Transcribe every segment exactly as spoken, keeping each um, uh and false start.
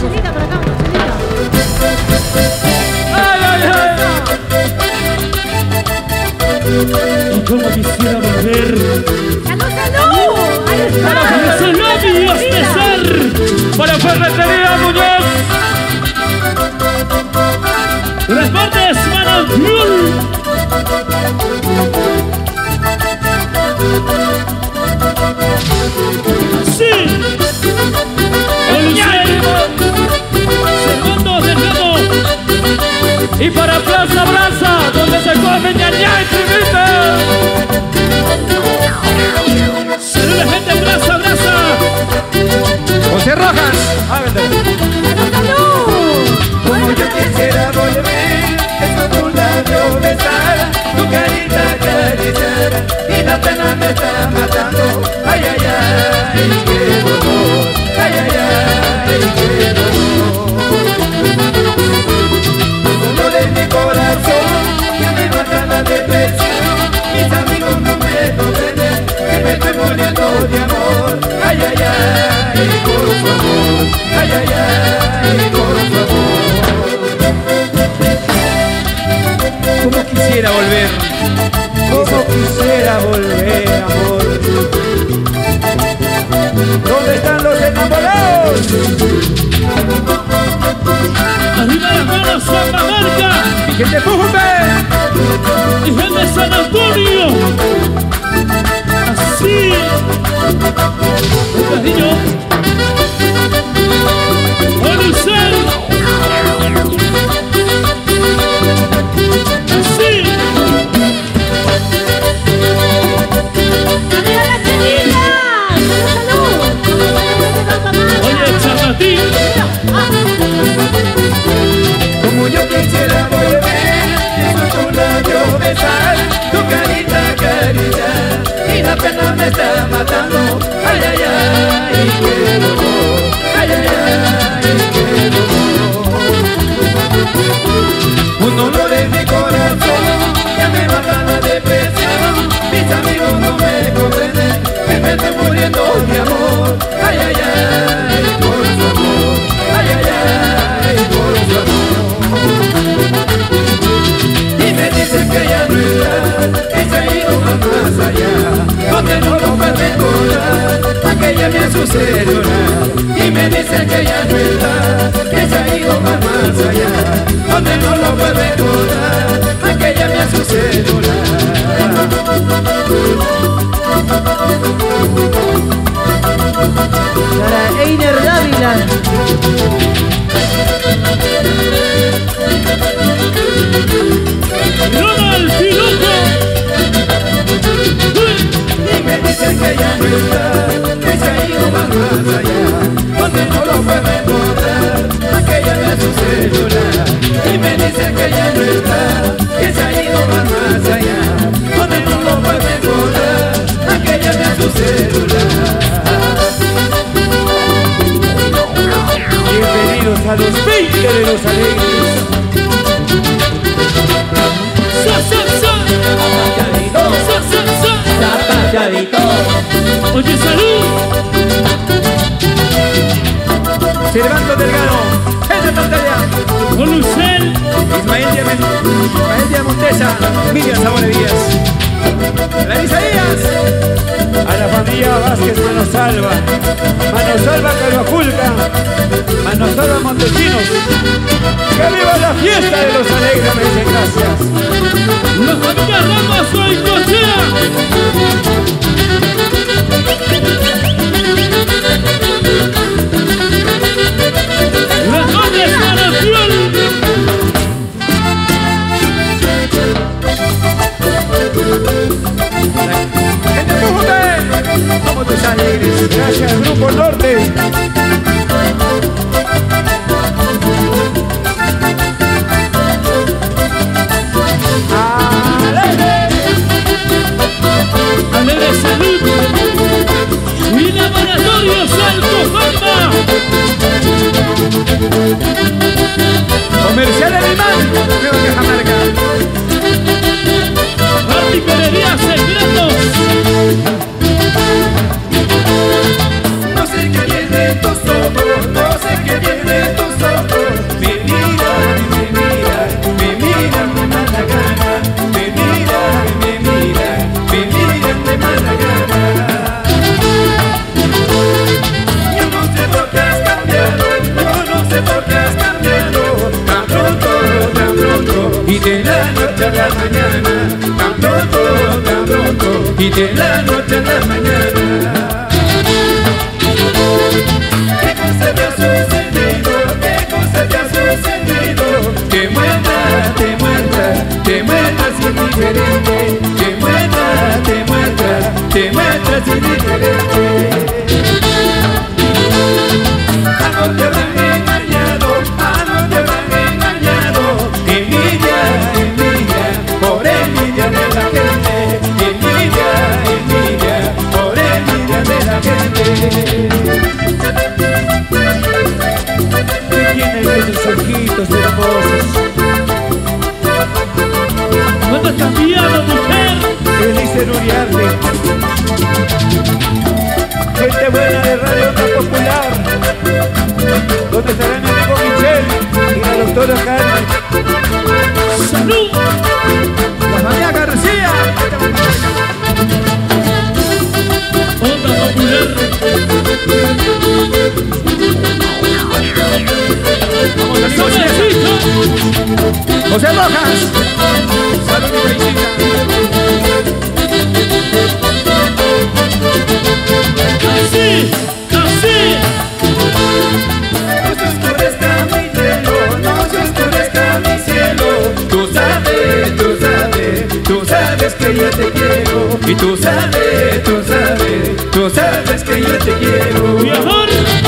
chelita por acá, una chelita. ¡Ay, ay, ay! Y como quisiera volver. ¡Salud, salud! ¡Ahí está! Para Salud y César. Para Ferretería Muñoz. Transportes Manos Fuel. Sí. Segundo de nuevo. Y para Plaza Brasa, donde se come ñaña y tribita. Saludos, gente, Brasa, Brasa. José Rojas. ¡Salud, salud! Como yo quisiera volver, es con tu labio besar, tu carita acariciar, y la pena me está matando. Ay, ay, ay, qué dolor. Ay, ay, ay, qué dolor. El dolor de mi corazón que me mata la depresión. Mis amigos no me comprenden que me estoy muriendo de amor. Ay, ay, ay, por favor. Ay, ay, ay, por favor. Como quisiera volver, como quisiera volver, amor. ¿Dónde están los enamorados? Arriba las manos, Santa Marca. ¡Y gente Pujumbe! Y gente San Antonio. Así. El cariño. Olusel. Así. ¡Arriba la chelita! ¡Salud, salud! Oye, Chapatín. Como yo quisiera volver, eso tu labio besar, tu carita acariciar, y la pena me está matando. Ay, ay, ay, qué dolor. Ay, ay, ay, qué dolor. Un dolor en mi corazón que me mata la depresión. Mis amigos no me comprenden que me estoy muriendo de amor. Ay, ay, ay, por favor. Ay, ay, ay, por favor. Y me dicen que ya no está, que se ha ido más allá, donde no lo puedo encontrar, aquella me hace celular. Y me dicen que ya no está, que se ha ido más allá, donde no lo puedo encontrar, aquella me hace celular. Para Einer Dávila. Ronald Piloto. Y me dicen que ya no está, que se ha ido más allá, donde no lo puedo encontrar, aquella me hace celular. Y me dicen que ya no está, que se ha ido más allá, donde no lo puedo encontrar, aquella me hace celular. Bienvenidos a los veinte de los alegres. Sa, sa, sa. Sa, sa, sa. Oye, salud. Servando Delgado, el de pantalla. Olusel. Ismael Diamant, Ismael Diamantesa, Miriam Zamora Díaz. La Isaías. A la familia Vázquez Manosalva, Manosalva Calvaculca, Manosalva Montesinos. ¡Que viva la fiesta de los alegres! Muchas gracias. La familia Ramos soy cochea. Las madres para Fiel. ¡Gente Pujumbe! ¡Vamos tus alegres! Gracias, Grupo Norte. Alegre salud. Y laboratorios al de la noche a la mañana. ¿Qué cosa te ha sucedido? ¿Qué cosa te ha sucedido? Que muestra, te muestra, te muestra sin diferente. Que muestra, te muestra, te muestra sin diferente. A no te habrán engañado, a no te habrán engañado. Envidia, envidia, por envidia de la gente. Envidia, envidia, por envidia de la gente. ¿Qué tienes esos ojitos hermosos? ¿Dónde has cambiado, mujer? Feliz Uriarte. Gente buena de Radio Onda Popular. ¿Dónde estará mi amigo Michel y la doctora Carmen? ¡Salud! La familia García. Onda Popular. Vamos a ¡Suavecito! José Rojas. Salud y felicidad. ¡Así! ¡Así! No se oscurezca mi cielo, no se oscurezca mi cielo. Tú sabes, tú sabes, tú sabes que yo te quiero. Y tú sabes, tú sabes, tú sabes que yo te quiero. ¡Mi amor!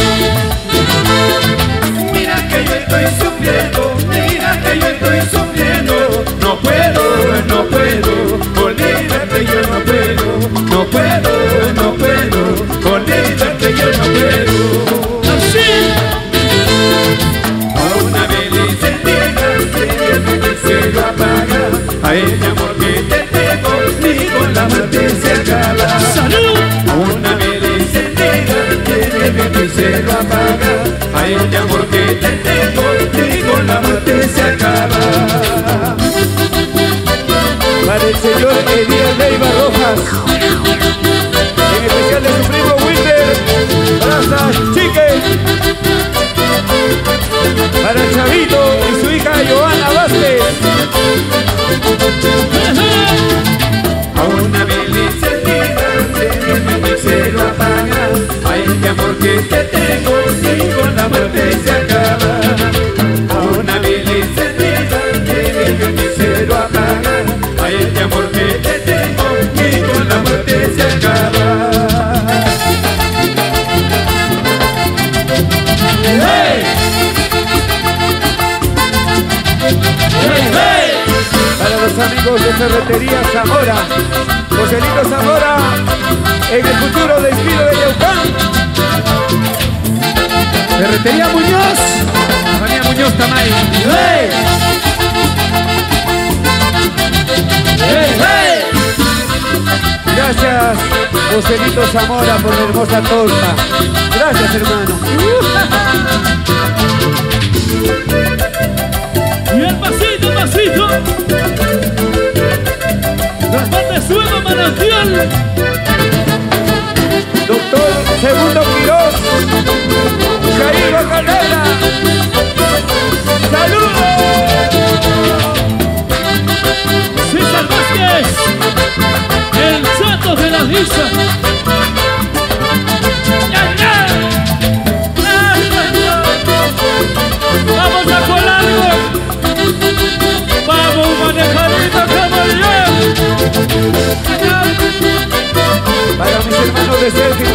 Mira que yo estoy sufriendo, mira que yo estoy sufriendo. No puedo, no puedo, olvídate yo no puedo. No puedo, no puedo, olvídate yo no puedo. ¡Así! A una vela encendida, que se lo apaga. A ese amor que te tengo, ni con la muerte se acaba. ¡Salud! A una vela encendida, que se lo apaga. A ese amor que te tengo, ni con la muerte se acaba. Para el señor Elías Leiva Rojas. En especial de su primo Wilder. Brazas, chique. Para el Chavito y su hija Joana Vázquez. A una vela encendida, que se lo apaga. A este amor que te tengo, ni con la muerte se acaba. A una vela encendida, que se lo apaga. A este amor que te tengo, ni con la muerte se acaba. ¡Hey! ¡Hey, hey! Para los amigos de Ferretería Zamora. Joselito Zamora. En el futuro despido de Yaucán. Ferretería Muñoz. La familia Muñoz Tamay. ¡Hey! ¡Hey, hey! Gracias, Joselito Zamora, por la hermosa torta. Gracias, hermano. Y el pasito, pasito. Transporte Suelo Manantial. Doctor Segundo Quirós. Jair Bacalera. ¡Saludos! César Vázquez. El Santos de la Risa. ¡Ya, ya! ¡Vamos a colarlo! ¡Vamos, manejadito, caballero! Para mis hermanos de Sergio